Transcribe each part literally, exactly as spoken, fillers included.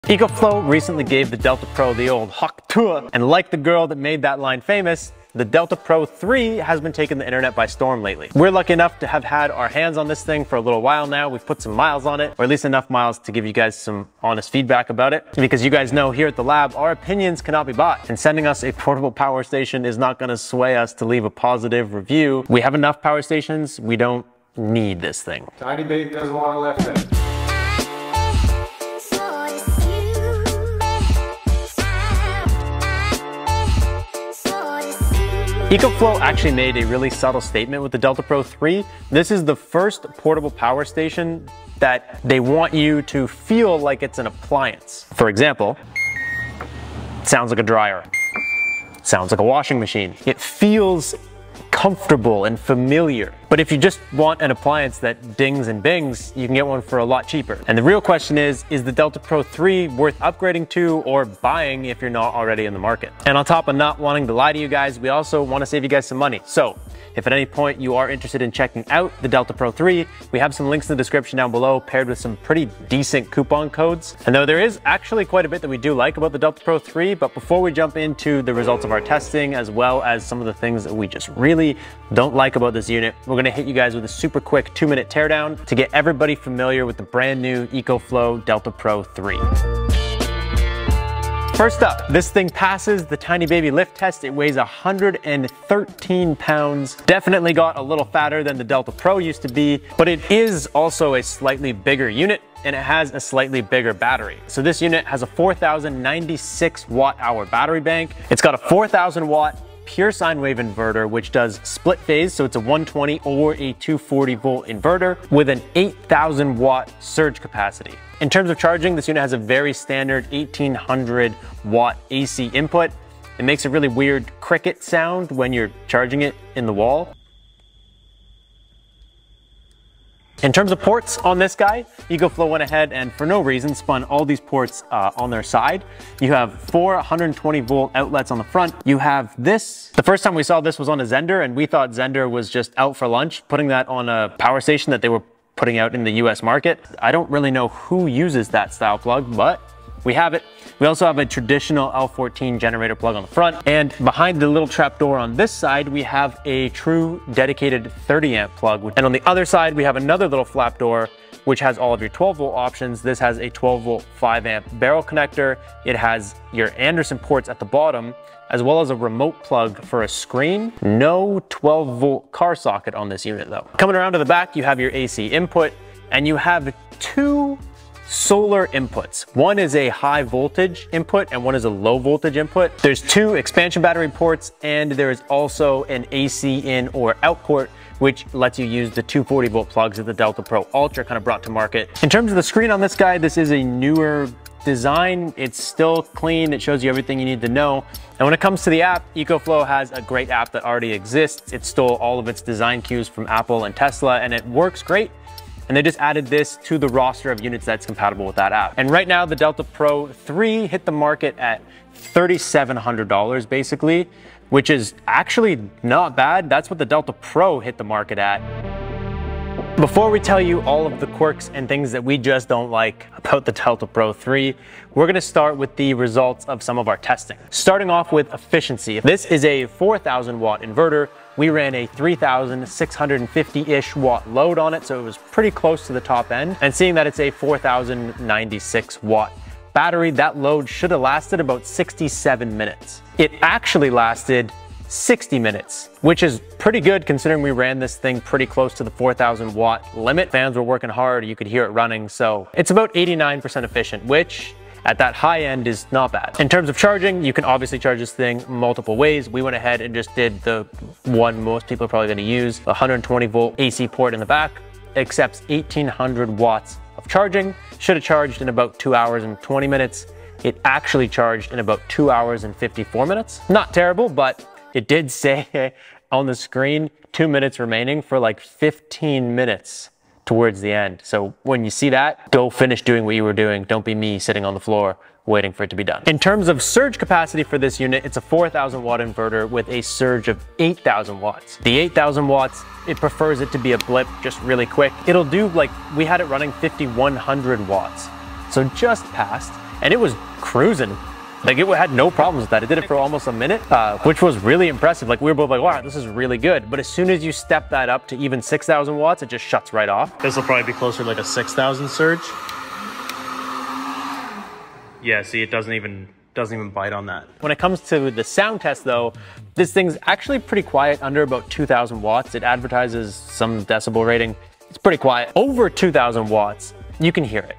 EcoFlow recently gave the Delta Pro the old Hawk Tour, and like the girl that made that line famous, the Delta Pro three has been taking the internet by storm lately. We're lucky enough to have had our hands on this thing for a little while now. We've put some miles on it, or at least enough miles to give you guys some honest feedback about it. Because you guys know here at the lab, our opinions cannot be bought, and sending us a portable power station is not gonna sway us to leave a positive review. We have enough power stations, we don't need this thing. Tiny Baby doesn't want to left in. EcoFlow actually made a really subtle statement with the Delta Pro three. This is the first portable power station that they want you to feel like it's an appliance. For example, it sounds like a dryer, sounds like a washing machine. It feels comfortable and familiar. But if you just want an appliance that dings and bings, you can get one for a lot cheaper. And the real question is, is the Delta Pro three worth upgrading to or buying if you're not already in the market? And on top of not wanting to lie to you guys, we also want to save you guys some money. So if at any point you are interested in checking out the Delta Pro three, we have some links in the description down below paired with some pretty decent coupon codes. And though there is actually quite a bit that we do like about the Delta Pro three, but before we jump into the results of our testing, as well as some of the things that we just really don't like about this unit, we're gonna hit you guys with a super quick two minute teardown to get everybody familiar with the brand new EcoFlow Delta Pro three. First up, this thing passes the Tiny Baby lift test. It weighs one hundred thirteen pounds. Definitely got a little fatter than the Delta Pro used to be, but it is also a slightly bigger unit and it has a slightly bigger battery. So this unit has a four thousand ninety-six watt hour battery bank. It's got a four thousand watt pure sine wave inverter, which does split phase, so it's a one twenty or a two forty volt inverter with an eight thousand watt surge capacity. In terms of charging, this unit has a very standard eighteen hundred watt A C input. It makes a really weird cricket sound when you're charging it in the wall. In terms of ports on this guy, EcoFlow went ahead and for no reason spun all these ports uh, on their side. You have four one hundred twenty volt outlets on the front. You have this. The first time we saw this was on a Zender, and we thought Zender was just out for lunch, putting that on a power station that they were putting out in the U S market. I don't really know who uses that style plug, but we have it. We also have a traditional L fourteen generator plug on the front, and behind the little trap door on this side, we have a true dedicated thirty amp plug. And on the other side, we have another little flap door, which has all of your twelve volt options. This has a twelve volt five amp barrel connector. It has your Anderson ports at the bottom, as well as a remote plug for a screen. No twelve volt car socket on this unit though. Coming around to the back, you have your A C input, and you have two solar inputs. One is a high voltage input and one is a low voltage input. There's two expansion battery ports, and there is also an A C in or out port, which lets you use the two forty volt plugs that the Delta Pro Ultra kind of brought to market. In terms of the screen on this guy, this is a newer design. It's still clean. It shows you everything you need to know. And when it comes to the app, EcoFlow has a great app that already exists. It stole all of its design cues from Apple and Tesla, and it works great. And they just added this to the roster of units that's compatible with that app. And right now, the Delta Pro three hit the market at thirty-seven hundred dollars basically, which is actually not bad. That's what the Delta Pro hit the market at. Before we tell you all of the quirks and things that we just don't like about the Delta Pro three, we're gonna start with the results of some of our testing. Starting off with efficiency. This is a four thousand watt inverter. We ran a three thousand six hundred fifty-ish watt load on it, so it was pretty close to the top end. And seeing that it's a four thousand ninety-six watt battery, that load should have lasted about sixty-seven minutes. It actually lasted sixty minutes, which is pretty good considering we ran this thing pretty close to the four thousand watt limit. Fans were working hard, you could hear it running, so it's about eighty-nine percent efficient, which at that high end is not bad. In terms of charging, you can obviously charge this thing multiple ways. We went ahead and just did the one most people are probably gonna use, a one hundred twenty volt A C port in the back. It accepts eighteen hundred watts of charging. Should have charged in about two hours and twenty minutes. It actually charged in about two hours and fifty-four minutes. Not terrible, but it did say on the screen, two minutes remaining for like fifteen minutes towards the end. So when you see that, go finish doing what you were doing. Don't be me sitting on the floor waiting for it to be done. In terms of surge capacity for this unit, it's a four thousand watt inverter with a surge of eight thousand watts. The eight thousand watts, it prefers it to be a blip, just really quick. It'll do like, we had it running fifty-one hundred watts. So just past, and it was cruising. Like, it had no problems with that. It did it for almost a minute, uh, which was really impressive. Like, we were both like, wow, this is really good. But as soon as you step that up to even six thousand watts, it just shuts right off. This will probably be closer to like a six thousand surge. Yeah, see, it doesn't even, doesn't even bite on that. When it comes to the sound test though, this thing's actually pretty quiet under about two thousand watts. It advertises some decibel rating. It's pretty quiet. Over two thousand watts, you can hear it.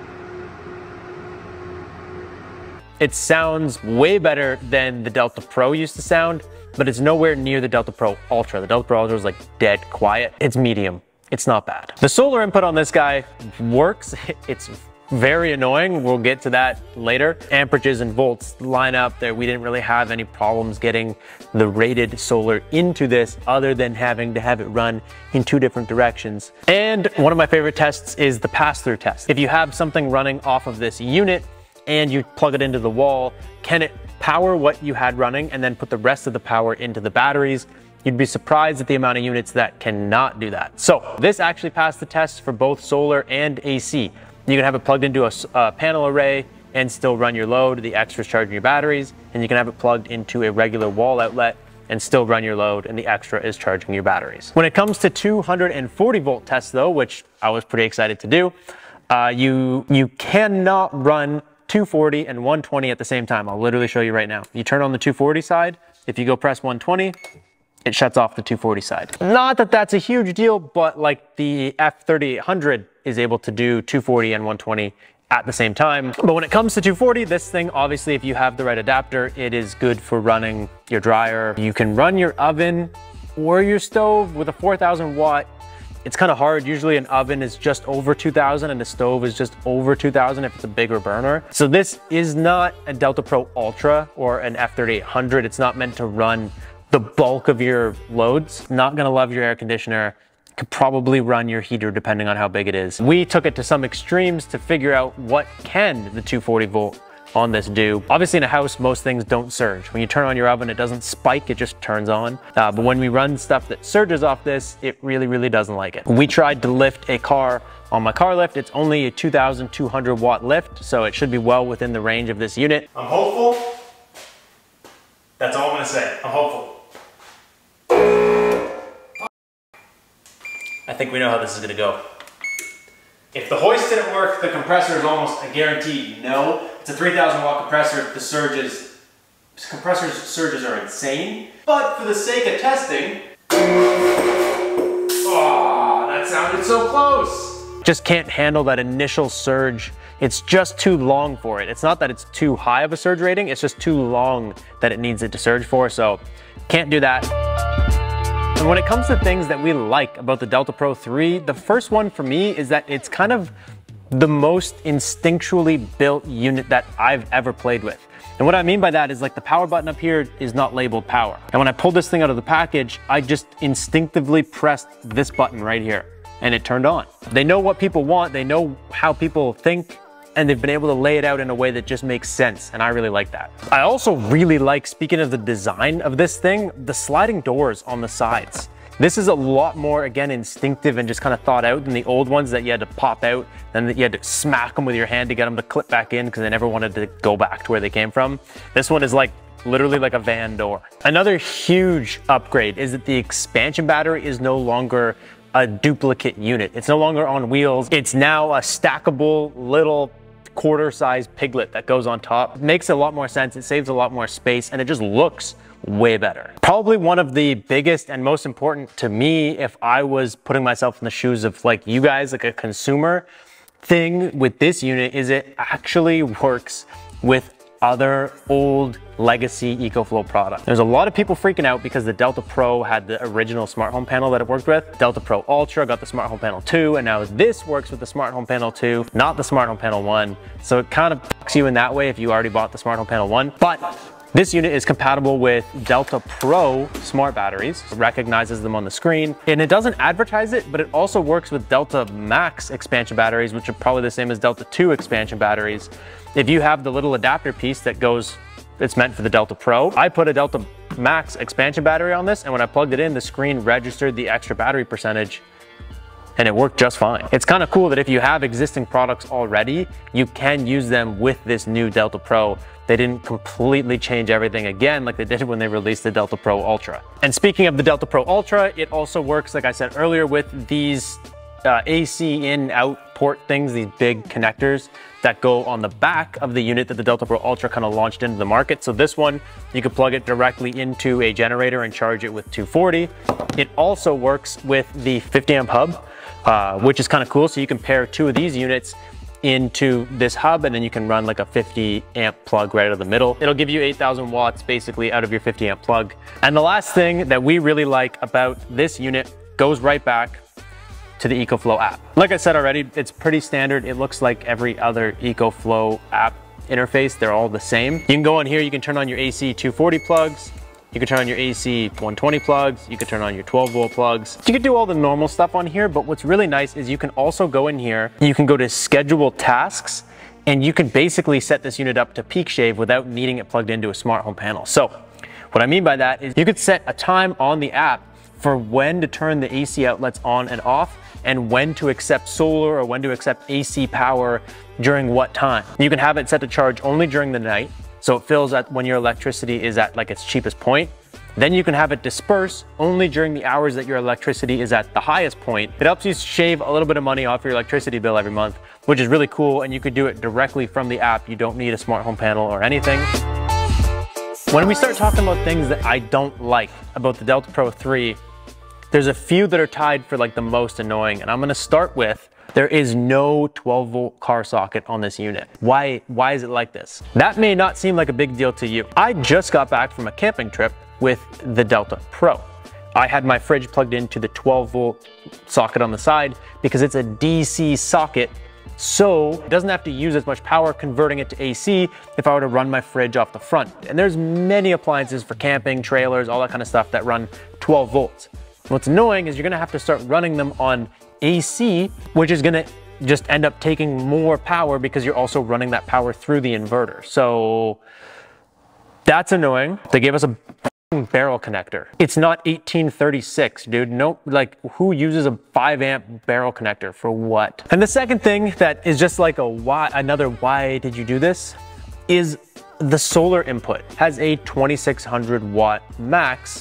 It sounds way better than the Delta Pro used to sound, but it's nowhere near the Delta Pro Ultra. The Delta Pro Ultra is like dead quiet. It's medium. It's not bad. The solar input on this guy works. It's very annoying. We'll get to that later. Amperages and volts line up there. We didn't really have any problems getting the rated solar into this other than having to have it run in two different directions. And one of my favorite tests is the pass-through test. If you have something running off of this unit and you plug it into the wall, can it power what you had running and then put the rest of the power into the batteries? You'd be surprised at the amount of units that cannot do that. So this actually passed the test for both solar and A C. You can have it plugged into a, a panel array and still run your load. The extra is charging your batteries, and you can have it plugged into a regular wall outlet and still run your load, and the extra is charging your batteries. When it comes to two hundred forty volt tests though, which I was pretty excited to do, uh, you, you cannot run two forty and one twenty at the same time. I'll literally show you right now. You turn on the two forty side, if you go press one twenty, it shuts off the two forty side. Not that that's a huge deal, but like the F thirty-eight hundred is able to do two forty and one twenty at the same time. But when it comes to two forty, this thing, obviously, if you have the right adapter, it is good for running your dryer. You can run your oven or your stove with a four thousand watt. It's kind of hard. Usually an oven is just over two thousand and a stove is just over two thousand if it's a bigger burner. So this is not a Delta Pro Ultra or an F thirty-eight hundred. It's not meant to run the bulk of your loads. Not gonna love your air conditioner. Could probably run your heater depending on how big it is. We took it to some extremes to figure out what can the two forty volt on this do. Obviously in a house, most things don't surge. When you turn on your oven, it doesn't spike, it just turns on. Uh, but when we run stuff that surges off this, it really, really doesn't like it. We tried to lift a car on my car lift. It's only a two thousand two hundred watt lift, so it should be well within the range of this unit. I'm hopeful. That's all I'm gonna say. I'm hopeful. I think we know how this is gonna go. If the hoist didn't work, the compressor is almost a guaranteed no. It's a three thousand watt compressor. The surges, compressors surges are insane. But for the sake of testing, oh, that sounded so close. Just can't handle that initial surge. It's just too long for it. It's not that it's too high of a surge rating, it's just too long that it needs it to surge for, so can't do that. And when it comes to things that we like about the Delta Pro three, the first one for me is that it's kind of the most instinctually built unit that I've ever played with. And what I mean by that is like the power button up here is not labeled power. And when I pulled this thing out of the package, I just instinctively pressed this button right here and it turned on. They know what people want, they know how people think, and they've been able to lay it out in a way that just makes sense, and I really like that. I also really like, speaking of the design of this thing, the sliding doors on the sides. This is a lot more, again, instinctive and just kind of thought out than the old ones that you had to pop out and that you had to smack them with your hand to get them to clip back in because they never wanted to go back to where they came from. This one is like literally like a van door. Another huge upgrade is that the expansion battery is no longer a duplicate unit. It's no longer on wheels. It's now a stackable little quarter-sized piglet that goes on top. It makes a lot more sense, it saves a lot more space, and it just looks way better. Probably one of the biggest and most important to me, if I was putting myself in the shoes of like you guys, like a consumer thing with this unit, is it actually works with other old legacy EcoFlow products. There's a lot of people freaking out because the Delta Pro had the original smart home panel that it worked with. Delta Pro Ultra got the smart home panel two, and now this works with the smart home panel two, not the smart home panel one. So it kind of fucks you in that way if you already bought the smart home panel one. But this unit is compatible with Delta Pro smart batteries. It recognizes them on the screen, and it doesn't advertise it, but it also works with Delta Max expansion batteries, which are probably the same as Delta two expansion batteries. If you have the little adapter piece that goes, it's meant for the Delta Pro, I put a Delta Max expansion battery on this, and when I plugged it in, the screen registered the extra battery percentage, and it worked just fine. It's kind of cool that if you have existing products already, you can use them with this new Delta Pro. They didn't completely change everything again like they did when they released the Delta Pro Ultra. And speaking of the Delta Pro Ultra, it also works, like I said earlier, with these uh, A C in out port things, these big connectors that go on the back of the unit that the Delta Pro Ultra kind of launched into the market. So this one, you can plug it directly into a generator and charge it with two forty. It also works with the fifty amp hub, uh, which is kind of cool. So you can pair two of these units into this hub, and then you can run like a fifty amp plug right out of the middle. It'll give you eight thousand watts basically out of your fifty amp plug. And the last thing that we really like about this unit goes right back to the EcoFlow app. Like I said already, it's pretty standard. It looks like every other EcoFlow app interface. They're all the same. You can go on here, you can turn on your A C two forty plugs, you can turn on your A C one twenty plugs, you can turn on your twelve volt plugs. You can do all the normal stuff on here, but what's really nice is you can also go in here, you can go to schedule tasks, and you can basically set this unit up to peak shave without needing it plugged into a smart home panel. So what I mean by that is you could set a time on the app for when to turn the A C outlets on and off, and when to accept solar or when to accept A C power during what time. You can have it set to charge only during the night, so it fills at when your electricity is at like its cheapest point. Then you can have it disperse only during the hours that your electricity is at the highest point. It helps you shave a little bit of money off your electricity bill every month, which is really cool, and you can do it directly from the app. You don't need a smart home panel or anything. When we start talking about things that I don't like about the Delta Pro three, there's a few that are tied for like the most annoying, and I'm gonna start with, there is no twelve volt car socket on this unit. Why, why is it like this? That may not seem like a big deal to you. I just got back from a camping trip with the Delta Pro. I had my fridge plugged into the twelve volt socket on the side because it's a D C socket, so it doesn't have to use as much power converting it to A C if I were to run my fridge off the front. And there's many appliances for camping, trailers, all that kind of stuff that run twelve volts. What's annoying is you're gonna have to start running them on A C, which is gonna just end up taking more power because you're also running that power through the inverter. So that's annoying. They gave us a barrel connector. It's not eighteen thirty-six, dude. No, like who uses a five amp barrel connector for what? And the second thing that is just like a why, another why did you do this, is the solar input has a twenty-six hundred watt max,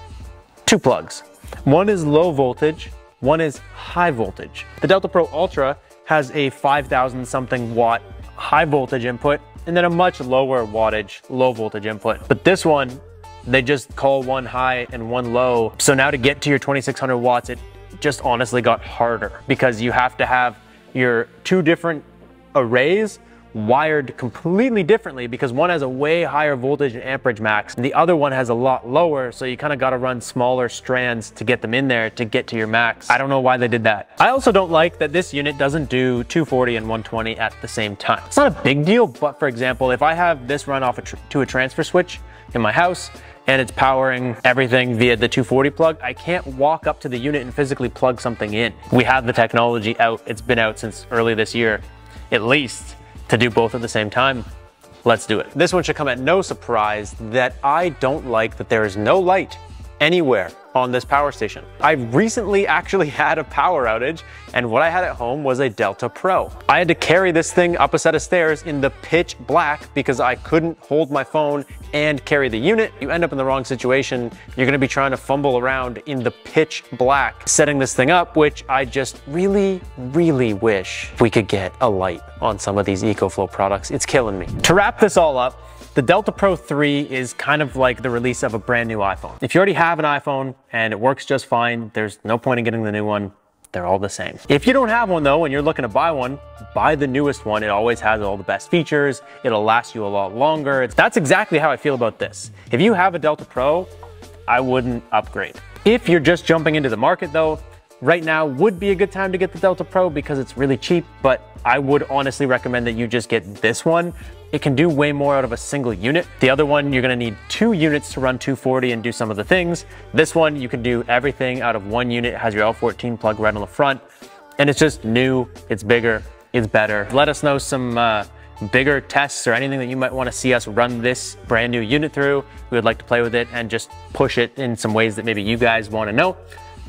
two plugs. One is low voltage, one is high voltage. The Delta Pro Ultra has a five thousand something watt high voltage input and then a much lower wattage low voltage input. But this one, they just call one high and one low. So now to get to your twenty-six hundred watts, it just honestly got harder because you have to have your two different arrays wired completely differently because one has a way higher voltage and amperage max and the other one has a lot lower, so you kind of got to run smaller strands to get them in there to get to your max. I don't know why they did that. I also don't like that this unit doesn't do two forty and one twenty at the same time. It's not a big deal, but for example, if I have this run off a tr to a transfer switch in my house and it's powering everything via the two forty plug, I can't walk up to the unit and physically plug something in. We have the technology out. It's been out since early this year, at least, to do both at the same time. Let's do it. This one should come at no surprise that I don't like that there is no light anywhere on this power station. I recently actually had a power outage, and what I had at home was a Delta Pro. I had to carry this thing up a set of stairs in the pitch black because I couldn't hold my phone and carry the unit. You end up in the wrong situation. You're gonna be trying to fumble around in the pitch black setting this thing up, which I just really, really wish we could get a light on some of these EcoFlow products. It's killing me. To wrap this all up, the Delta Pro three is kind of like the release of a brand new iPhone. If you already have an iPhone and it works just fine, there's no point in getting the new one. They're all the same. If you don't have one though, and you're looking to buy one, buy the newest one. It always has all the best features. It'll last you a lot longer. It's, that's exactly how I feel about this. If you have a Delta Pro, I wouldn't upgrade. If you're just jumping into the market though, right now would be a good time to get the Delta Pro because it's really cheap, but I would honestly recommend that you just get this one. It can do way more out of a single unit. The other one, you're gonna need two units to run two forty and do some of the things. This one, you can do everything out of one unit. It has your L fourteen plug right on the front, and it's just new, it's bigger, it's better. Let us know some uh, bigger tests or anything that you might wanna see us run this brand new unit through. We would like to play with it and just push it in some ways that maybe you guys wanna know.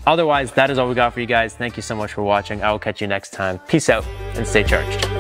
Otherwise, that is all we got for you guys. Thank you so much for watching. I will catch you next time. Peace out and stay charged.